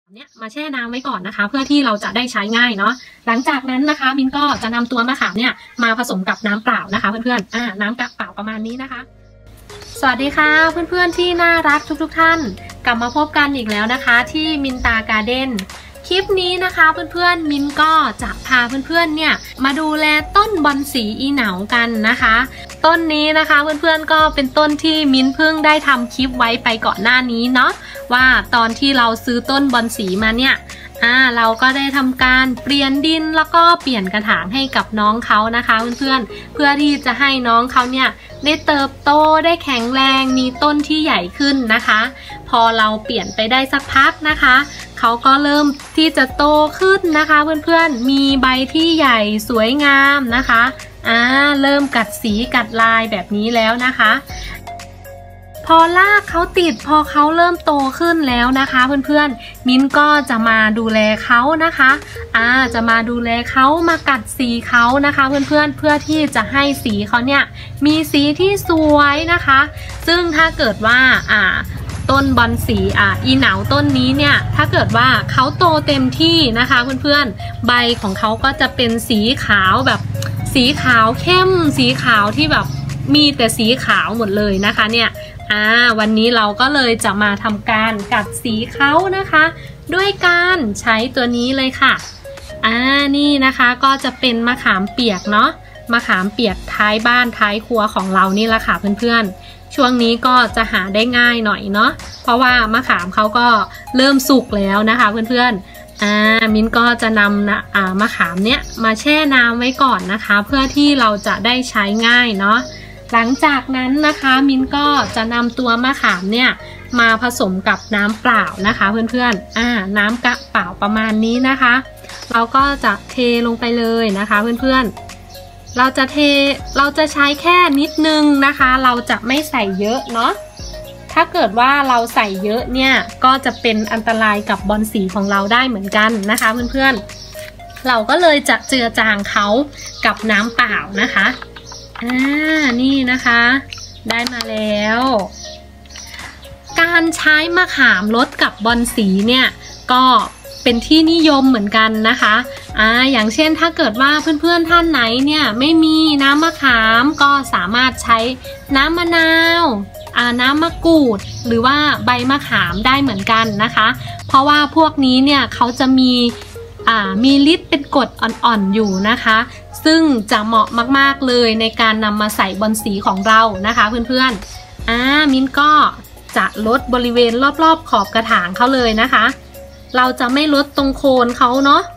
เนี่ยมาแช่น้ำไว้ก่อนนะคะเพื่อที่เราจะได้ใช้ง่ายเนาะหลังจากนั้นนะคะมินก็จะนำตัวมะขามเนี่ยมาผสมกับน้ำเปล่านะคะเพื่อนๆน้ำเปล่าประมาณนี้นะคะสวัสดีค่ะเพื่อนๆที่น่ารักทุกท่านกลับมาพบกันอีกแล้วนะคะที่มินตาการ์เด้นคลิปนี้นะคะเพื่อนๆมินก็จะพาเพื่อนๆเนี่ยมาดูแลต้นบอนสีอีเหนากันนะคะต้นนี้นะคะเพื่อนๆก็เป็นต้นที่มินเพิ่งได้ทำคลิปไว้ไปก่อนหน้านี้เนาะว่าตอนที่เราซื้อต้นบอนสีมาเนี่ยเราก็ได้ทำการเปลี่ยนดินแล้วก็เปลี่ยนกระถางให้กับน้องเขานะคะเพื่อนๆเพื่อที่จะให้น้องเขาเนี่ยได้เติบโตได้แข็งแรงมีต้นที่ใหญ่ขึ้นนะคะพอเราเปลี่ยนไปได้สักพักนะคะเขาก็เริ่มที่จะโตขึ้นนะคะเพื่อนๆมีใบที่ใหญ่สวยงามนะคะเริ่มกัดสีกัดลายแบบนี้แล้วนะคะพอรากเขาติดพอเขาเริ่มโตขึ้นแล้วนะคะเพื่อนๆมิ้นก็จะมาดูแลเขานะคะจะมาดูแลเขามากัดสีเขานะคะเพื่อนๆเพื่อที่จะให้สีเขาเนี่ยมีสีที่สวยนะคะซึ่งถ้าเกิดว่าต้นบอนสีอีเหนาต้นนี้เนี่ยถ้าเกิดว่าเขาโตเต็มที่นะคะเพื่อนๆใบของเขาก็จะเป็นสีขาวแบบสีขาวเข้มสีขาวที่แบบมีแต่สีขาวหมดเลยนะคะเนี่ยวันนี้เราก็เลยจะมาทำการกัดสีเขานะคะด้วยการใช้ตัวนี้เลยค่ะนี่นะคะก็จะเป็นมะขามเปียกเนาะมะขามเปียกท้ายบ้านท้ายครัวของเรานี่แหละค่ะเพื่อนๆช่วงนี้ก็จะหาได้ง่ายหน่อยเนาะเพราะว่ามะขามเขาก็เริ่มสุกแล้วนะคะเพื่อนๆมิ้นก็จะนำมะขามเนี้ยมาแช่น้ำไว้ก่อนนะคะเพื่อที่เราจะได้ใช้ง่ายเนาะหลังจากนั้นนะคะมิ้นก็จะนำตัวมะขามเนี่ยมาผสมกับน้ำเปล่านะคะเพื่อนๆน้ำกะเปล่าประมาณนี้นะคะเราก็จะเทลงไปเลยนะคะเพื่อนๆเราจะใช้แค่นิดนึงนะคะเราจะไม่ใส่เยอะเนาะถ้าเกิดว่าเราใส่เยอะเนี่ยก็จะเป็นอันตรายกับบอนสีของเราได้เหมือนกันนะคะเพื่อนๆเราก็เลยจะเจือจางเขากับน้ำเปล่านะคะนี่นะคะได้มาแล้วการใช้มะขามรดกับบอนสีเนี่ยก็เป็นที่นิยมเหมือนกันนะคะอย่างเช่นถ้าเกิดว่าเพื่อนๆท่านไหนเนี่ยไม่มีน้ำมะขามก็สามารถใช้น้ำมะนาวน้ำมะกรูดหรือว่าใบมะขามได้เหมือนกันนะคะเพราะว่าพวกนี้เนี่ยเขาจะมีฤทธิ์เป็นกรดอ่อนๆอยู่นะคะซึ่งจะเหมาะมากๆเลยในการนำมาใส่บอนสีของเรานะคะเพื่อนๆมิ้นก็จะลดบริเวณรอบๆขอบกระถางเขาเลยนะคะเราจะไม่ลดตรงโคนเขาเนาะ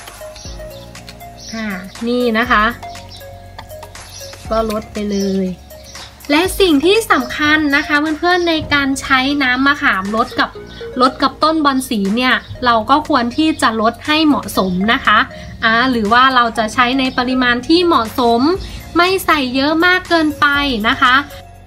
นี่นะคะก็ลดไปเลยและสิ่งที่สำคัญนะคะเพื่อนๆในการใช้น้ำมะขามลดกับต้นบอนสีเนี่ยเราก็ควรที่จะลดให้เหมาะสมนะคะหรือว่าเราจะใช้ในปริมาณที่เหมาะสมไม่ใส่เยอะมากเกินไปนะคะ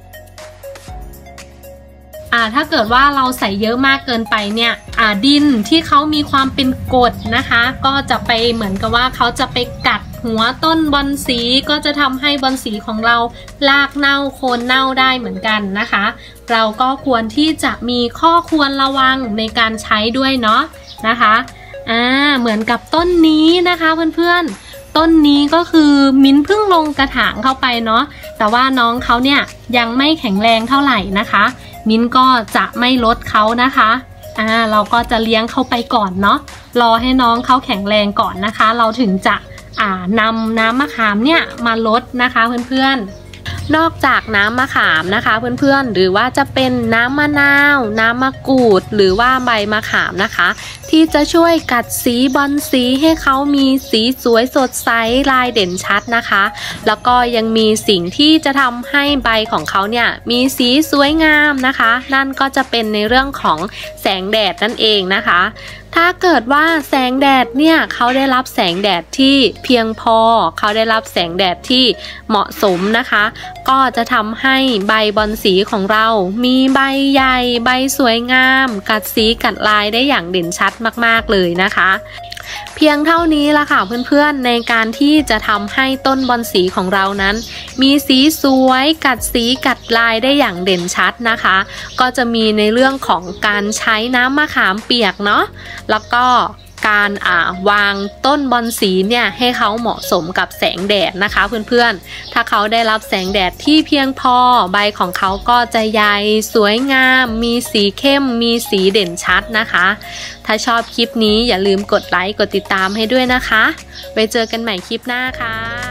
ถ้าเกิดว่าเราใส่เยอะมากเกินไปเนี่ยดินที่เขามีความเป็นกรดนะคะก็จะไปเหมือนกับว่าเขาจะไปกัดหัวต้นบอนสีก็จะทำให้บอนสีของเรารากเน่าโคนเน่าได้เหมือนกันนะคะเราก็ควรที่จะมีข้อควรระวังในการใช้ด้วยเนาะนะคะเหมือนกับต้นนี้นะคะเพื่อนๆต้นนี้ก็คือมิ้นเพิ่งลงกระถางเข้าไปเนาะแต่ว่าน้องเขาเนี่ยยังไม่แข็งแรงเท่าไหร่นะคะมิ้นก็จะไม่ลดเขานะคะเราก็จะเลี้ยงเขาไปก่อนเนาะรอให้น้องเขาแข็งแรงก่อนนะคะเราถึงจะนำน้ำมะขามเนี่ยมาลดนะคะเพื่อนๆนอกจากน้ำมะขามนะคะเพื่อนๆหรือว่าจะเป็นน้ำมะนาวน้ำมะกรูดหรือว่าใบมะขามนะคะที่จะช่วยกัดสีบอนสีให้เขามีสีสวยสดใสลายเด่นชัดนะคะแล้วก็ยังมีสิ่งที่จะทำให้ใบของเขาเนี่ยมีสีสวยงามนะคะนั่นก็จะเป็นในเรื่องของแสงแดดนั่นเองนะคะถ้าเกิดว่าแสงแดดเนี่ยเขาได้รับแสงแดดที่เพียงพอเขาได้รับแสงแดดที่เหมาะสมนะคะก็จะทำให้ใบบอนสีของเรามีใบใหญ่ใบสวยงามกัดสีกัดลายได้อย่างเด่นชัดมากๆเลยนะคะเพียงเท่านี้ละค่ะเพื่อนๆในการที่จะทำให้ต้นบอนสีของเรานั้นมีสีสวยกัดสีกัดลายได้อย่างเด่นชัดนะคะก็จะมีในเรื่องของการใช้น้ำมะขามเปียกเนาะแล้วก็การวางต้นบอนสีเนี่ยให้เขาเหมาะสมกับแสงแดดนะคะเพื่อนๆถ้าเขาได้รับแสงแดดที่เพียงพอใบของเขาก็จะใหญ่สวยงามมีสีเข้มมีสีเด่นชัดนะคะถ้าชอบคลิปนี้อย่าลืมกดไลค์กดติดตามให้ด้วยนะคะไว้เจอกันใหม่คลิปหน้าค่ะ